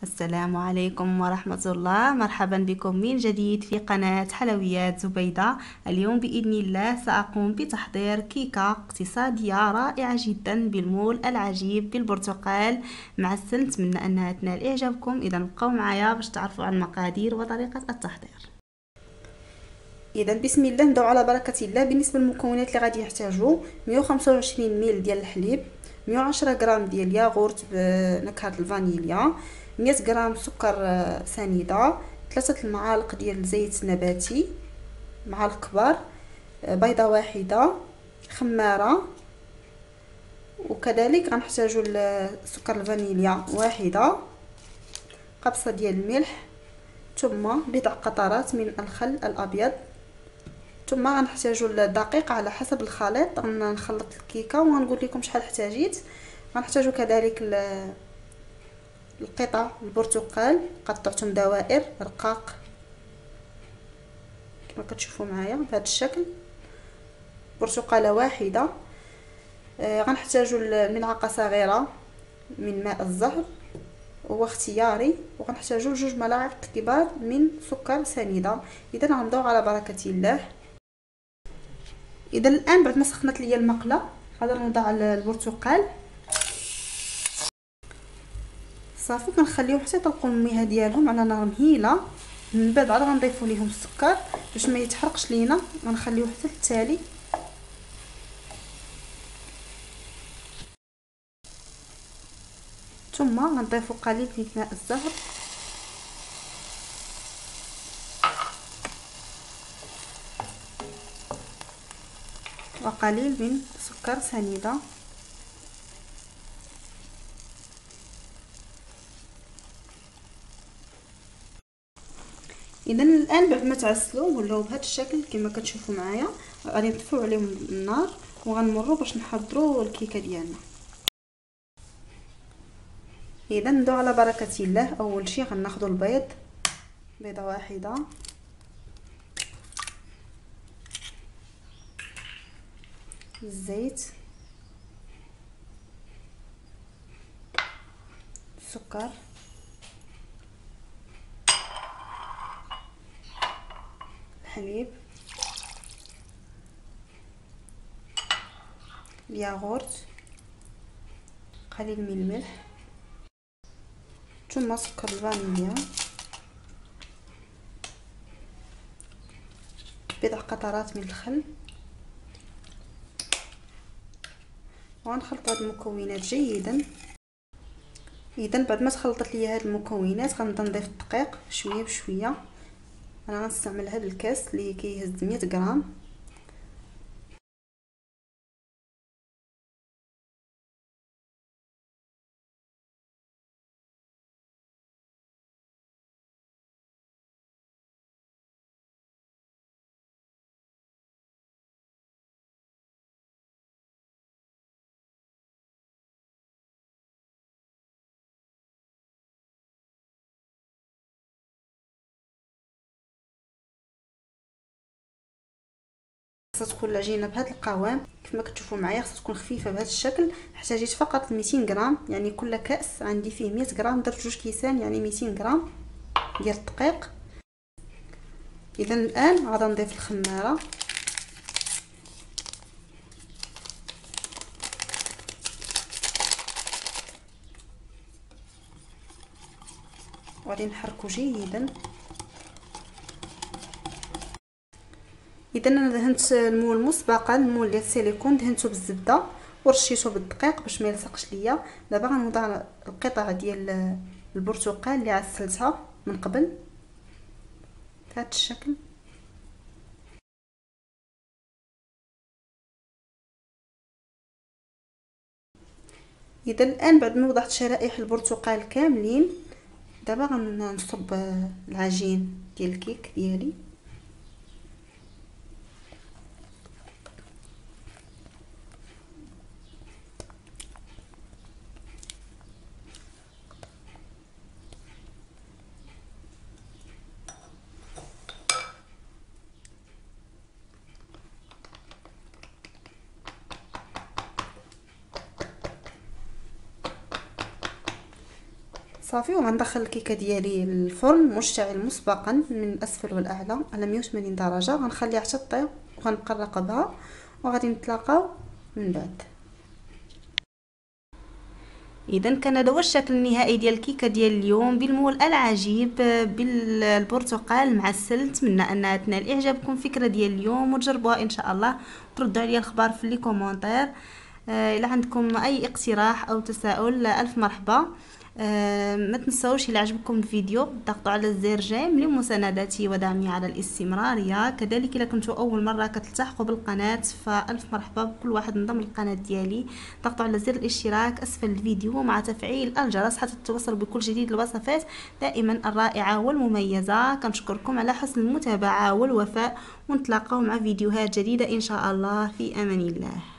السلام عليكم ورحمة الله. مرحبا بكم من جديد في قناة حلويات زبيدة. اليوم بإذن الله سأقوم بتحضير كيكة اقتصادية رائعة جدا بالمول العجيب بالبرتقال معسل. نتمنى أنها تنال إعجابكم. إذا بقوا معايا باش تعرفوا عن المقادير وطريقة التحضير. اذا بسم الله ندعو على بركه الله. بالنسبه للمكونات اللي غادي نحتاجو 125 مل ديال الحليب، 110 غرام ديال الياغورت بنكهه الفانيليا، 100 غرام سكر سنيده، 3 المعالق ديال الزيت نباتي معالق كبار، بيضه واحده، خماره، وكذلك غنحتاجو سكر الفانيليا واحده، قبصه ديال الملح، ثم بضع قطرات من الخل الابيض، ثم غنحتاجو الدقيق على حسب الخليط. غنخلط الكيكه وغنقول لكم شحال احتاجيت. غنحتاجو كذلك القطع البرتقال قطعتهم دوائر رقاق كما كتشوفوا معايا بهذا الشكل، برتقاله واحده. غنحتاجو الملعقه صغيره من ماء الزهر هو اختياري، وغنحتاجو 2 ملاعق كبار من سكر سنيده. اذا غنبداو على بركه الله. اذا الان بعد ما سخنت ليا المقله غادي نوضع البرتقال صافي، كنخليهم حتى يطلقوا المياه ديالهم على نار مهيله. من بعد عاد غنضيفوا ليهم السكر باش ما يتحرقش لينا، غنخليوه حتى التالي. ثم غنضيفوا قليل من ماء الزهر وقليل من سكر سنيده. اذا الان بعد ما تعسلوا ولاو بهذا الشكل كما كتشوفوا معايا، غادي نطفيو عليهم النار وغنمروا باش نحضروا الكيكه ديالنا. اذا ندعو على بركه الله. اول شيء غناخذوا البيض، بيضه واحده، الزيت، السكر، الحليب، الياغورت، قليل من الملح، ثم سكر الفانيليا، بضع قطرات من الخل. وغنخلط هاد المكونات جيدا. اذا بعد ما تخلطت لي هاد المكونات غنبدا نضيف الدقيق شويه بشويه. انا غنستعمل هاد الكاس اللي كيهز 100 غرام. خاصها تكون العجينه بهذا القوام كما كتشوفوا معايا، خاصها تكون خفيفه بهذا الشكل. احتاجيت فقط 200 غرام، يعني كل كاس عندي فيه 100 غرام، درت 2 كيسان يعني 200 غرام ديال الدقيق. اذا الان غادي نضيف الخماره، وغادي نحركو جيدا. اذا انا دهنت المول مسبقا، المول ديال السيليكون دهنته بالزبده ورشيته بالدقيق باش ما يلصقش ليا. دابا غنوضع القطع ديال البرتقال اللي عسلتها من قبل بهذا الشكل. اذا الان بعد ما وضعت شرائح البرتقال كاملين، دابا غنصب العجين ديال الكيك ديالي. صافي. وغندخل الكيكه ديالي للفرن مشتعل مسبقا من الاسفل والاعلى على 180 درجه. غنخليها حتى طيب وغنبقى نراقبها وغادي نتلاقاو من بعد. اذا كان هذا هو الشكل النهائي ديال الكيكه ديال اليوم بالمول العجيب بالبرتقال المعسل. نتمنى انها تنال اعجابكم فكره ديال اليوم وتجربوها ان شاء الله، وتردوا عليا الخبر في لي كومونتير. الا عندكم اي اقتراح او تساؤل الف مرحبا. ما تنسوش الى عجبكم الفيديو ضغطوا على زر جيم لمساندتي ودعمي على الاستمراريه. كذلك اذا كنتوا اول مره كتلتحقوا بالقناه فالف مرحبا بكل واحد انضم للقناه ديالي. ضغطوا على زر الاشتراك اسفل الفيديو مع تفعيل الجرس حتى تتوصلوا بكل جديد الوصفات دائما الرائعه والمميزه. كنشكركم على حسن المتابعه والوفاء، ونتلاقاو مع فيديوهات جديده ان شاء الله. في امان الله.